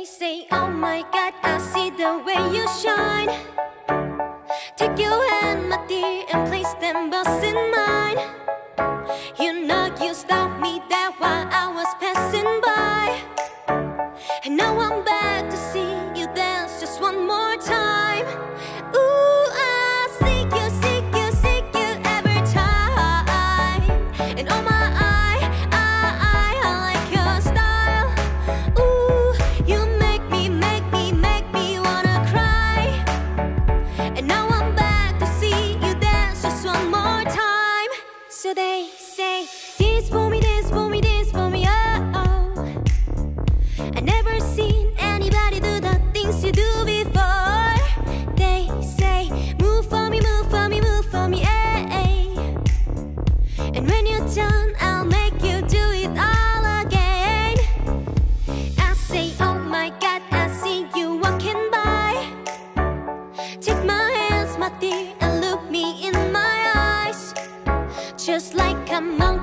They say, oh my God, I see the way you shine. Take your hand, my dear, and place them both in mine. You know you stopped me there while I was passing by. And now I'm back to see you dance just one more time. Ooh, I seek you every time. And oh my, I like your style. Ooh, you make me wanna cry. And now I'm back to see you dance just one more time. So they say, dance for me, dance for me, dance for me, oh. I never seen anybody do the things you do before. They say, move for me, move for me, move for me, eh. And when you're done, I'll make you do it all again. I say, oh my God, I see you walking by. Take my hands, my dear, and look me in my eyes. Just like I'm on